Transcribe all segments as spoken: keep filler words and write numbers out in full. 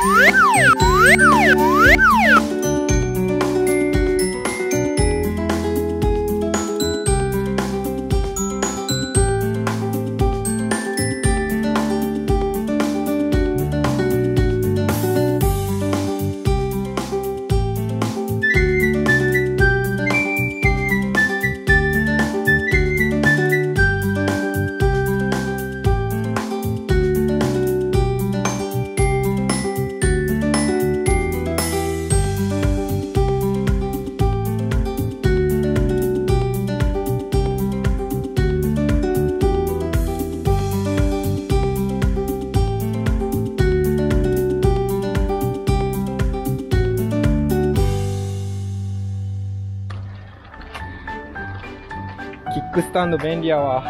キックスタンド便利やわ。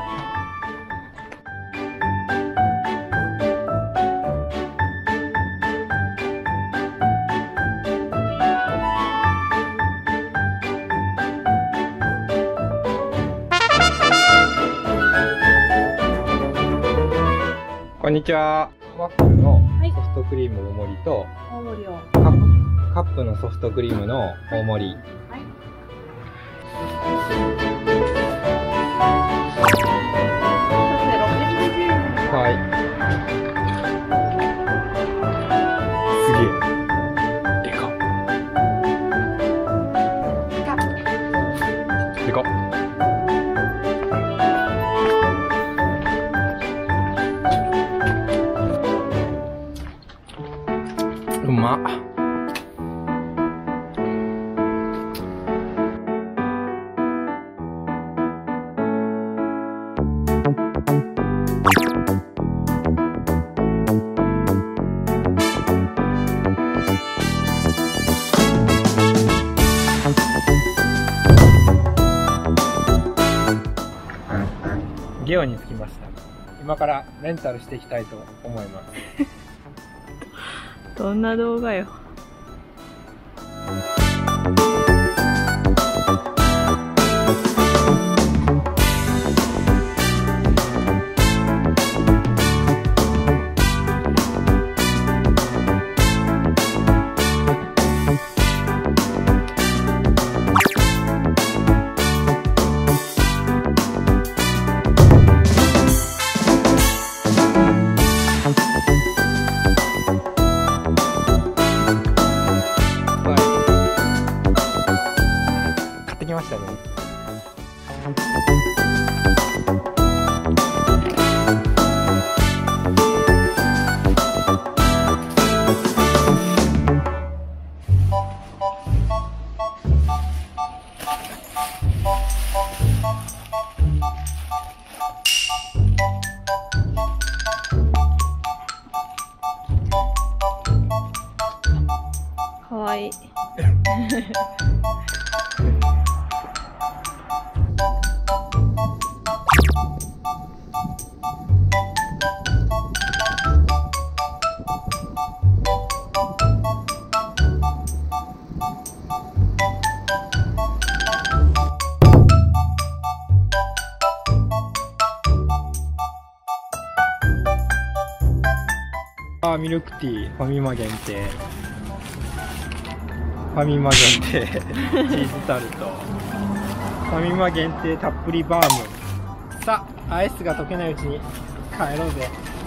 こんにちは。ワッフルのソフトクリーム大盛りと、 大盛りをカップ、カップのソフトクリームの大盛り。 はい。 はい。すげえ。でかっ。でかっ。うまっ。ゲオに着きました。今からレンタルしていきたいと思います。 どんな動画よ。 来ましたね。 かわいい。 あー、ミルクティーファミマ限定、ファミマ限定チーズタルト、ファミマ限定たっぷりバーム。さあ、アイスが溶けないうちに帰ろうぜ。